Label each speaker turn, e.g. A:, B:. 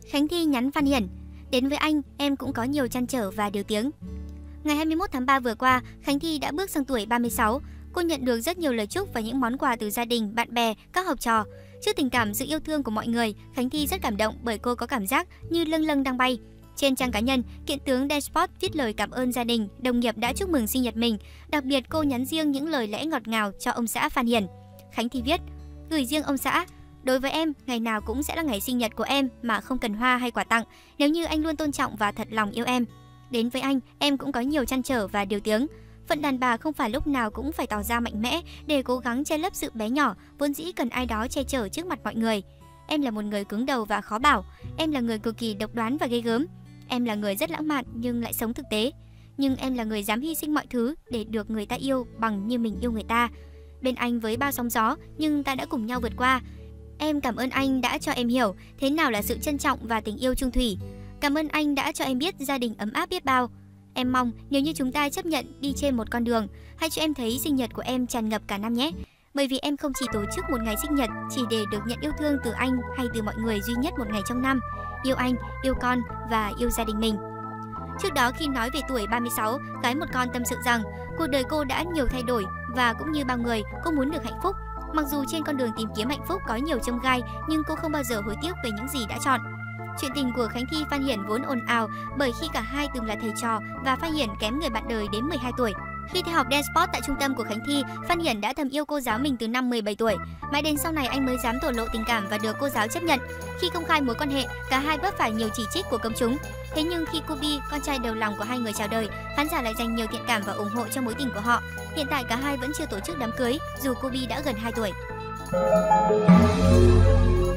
A: Khánh Thi nhắn Phan Hiển: đến với anh, em cũng có nhiều trăn trở và điều tiếng. Ngày 21 tháng 3 vừa qua, Khánh Thi đã bước sang tuổi 36. Cô nhận được rất nhiều lời chúc và những món quà từ gia đình, bạn bè, các học trò. Trước tình cảm sự yêu thương của mọi người, Khánh Thi rất cảm động bởi cô có cảm giác như lâng lâng đang bay. Trên trang cá nhân, kiện tướng Despot viết lời cảm ơn gia đình, đồng nghiệp đã chúc mừng sinh nhật mình. Đặc biệt cô nhắn riêng những lời lẽ ngọt ngào cho ông xã Phan Hiển. Khánh Thi viết: gửi riêng ông xã, đối với em, ngày nào cũng sẽ là ngày sinh nhật của em mà không cần hoa hay quà tặng, nếu như anh luôn tôn trọng và thật lòng yêu em. Đến với anh, em cũng có nhiều trăn trở và điều tiếng. Phận đàn bà không phải lúc nào cũng phải tỏ ra mạnh mẽ để cố gắng che lấp sự bé nhỏ, vốn dĩ cần ai đó che chở trước mặt mọi người. Em là một người cứng đầu và khó bảo, em là người cực kỳ độc đoán và ghê gớm. Em là người rất lãng mạn nhưng lại sống thực tế. Nhưng em là người dám hy sinh mọi thứ để được người ta yêu bằng như mình yêu người ta. Bên anh với bao sóng gió nhưng ta đã cùng nhau vượt qua. Em cảm ơn anh đã cho em hiểu thế nào là sự trân trọng và tình yêu chung thủy. Cảm ơn anh đã cho em biết gia đình ấm áp biết bao. Em mong nếu như chúng ta chấp nhận đi trên một con đường, hãy cho em thấy sinh nhật của em tràn ngập cả năm nhé. Bởi vì em không chỉ tổ chức một ngày sinh nhật chỉ để được nhận yêu thương từ anh hay từ mọi người duy nhất một ngày trong năm. Yêu anh, yêu con và yêu gia đình mình. Trước đó khi nói về tuổi 36, gái một con tâm sự rằng cuộc đời cô đã nhiều thay đổi và cũng như bao người, cô muốn được hạnh phúc. Mặc dù trên con đường tìm kiếm hạnh phúc có nhiều chông gai, nhưng cô không bao giờ hối tiếc về những gì đã chọn. Chuyện tình của Khánh Thi Phan Hiển vốn ồn ào bởi khi cả hai từng là thầy trò và Phan Hiển kém người bạn đời đến 12 tuổi. Khi theo học dance sport tại trung tâm của Khánh Thi, Phan Hiển đã thầm yêu cô giáo mình từ năm 17 tuổi. Mãi đến sau này anh mới dám thổ lộ tình cảm và được cô giáo chấp nhận. Khi công khai mối quan hệ, cả hai vấp phải nhiều chỉ trích của công chúng. Thế nhưng khi Kobe, con trai đầu lòng của hai người chào đời, khán giả lại dành nhiều thiện cảm và ủng hộ cho mối tình của họ. Hiện tại cả hai vẫn chưa tổ chức đám cưới, dù Kobe đã gần 2 tuổi.